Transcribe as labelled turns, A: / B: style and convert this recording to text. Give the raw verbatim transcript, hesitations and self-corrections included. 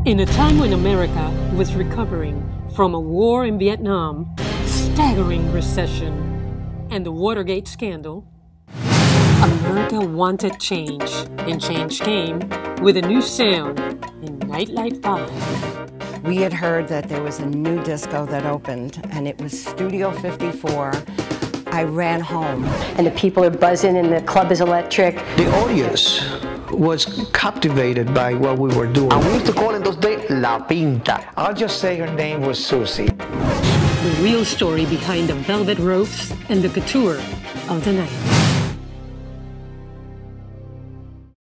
A: In a time when America was recovering from a war in Vietnam, staggering recession, and the Watergate scandal, America wanted change, and change came with a new sound in Nightlife five.
B: We had heard that there was a new disco that opened, and it was Studio fifty-four. I ran home.
C: And the people are buzzing, and the club is electric.
D: The audience was captivated by what we were doing.
E: And we used to call it those days La Pinta.
F: I'll just say her name was Susie.
A: The real story behind the velvet ropes and the couture of the night.